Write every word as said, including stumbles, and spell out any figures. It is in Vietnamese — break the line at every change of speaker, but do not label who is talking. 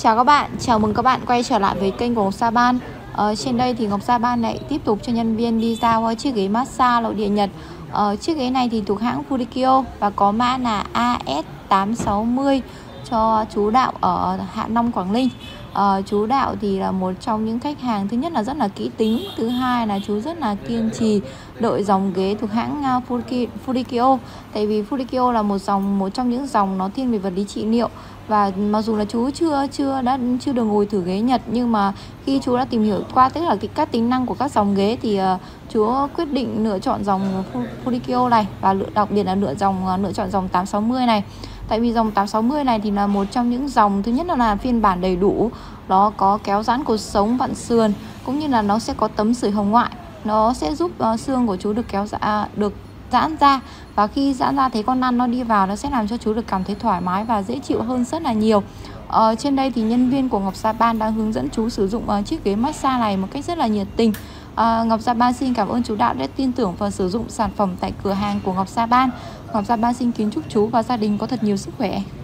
Chào các bạn, chào mừng các bạn quay trở lại với kênh của Ngọc Sa Ban. Ờ, trên đây thì Ngọc Sa Ban lại tiếp tục cho nhân viên đi giao chiếc ghế massage nội địa Nhật. Ờ, chiếc ghế này thì thuộc hãng Furikyo và có mã là A S tám sáu mươi cho chú Đạo ở Hạ Long, Quảng Ninh. Ờ, chú Đạo thì là một trong những khách hàng, thứ nhất là rất là kỹ tính, thứ hai là chú rất là kiên trì đợi dòng ghế thuộc hãng Furikyo. Tại vì Furikyo là một dòng một trong những dòng nó thiên về vật lý trị liệu. Và mặc dù là chú chưa chưa đã chưa được ngồi thử ghế Nhật, nhưng mà khi chú đã tìm hiểu qua tức là cái các tính năng của các dòng ghế thì uh, chú quyết định lựa chọn dòng Furikyo này, và lựa đặc biệt là lựa dòng uh, lựa chọn dòng tám sáu mươi này. Tại vì dòng tám sáu mươi này thì là một trong những dòng, thứ nhất là, là phiên bản đầy đủ, nó có kéo giãn cột sống, vặn sườn, cũng như là nó sẽ có tấm sưởi hồng ngoại, nó sẽ giúp uh, xương của chú được kéo giãn được giãn ra, và khi giãn ra thấy con lăn nó đi vào, nó sẽ làm cho chú được cảm thấy thoải mái và dễ chịu hơn rất là nhiều. Ờ, trên đây thì nhân viên của Ngọc Sa Ban đang hướng dẫn chú sử dụng uh, chiếc ghế massage này một cách rất là nhiệt tình. uh, Ngọc Sa Ban xin cảm ơn chú Đạo đã tin tưởng và sử dụng sản phẩm tại cửa hàng của Ngọc Sa Ban. Ngọc Sa Ban xin kính chúc chú và gia đình có thật nhiều sức khỏe.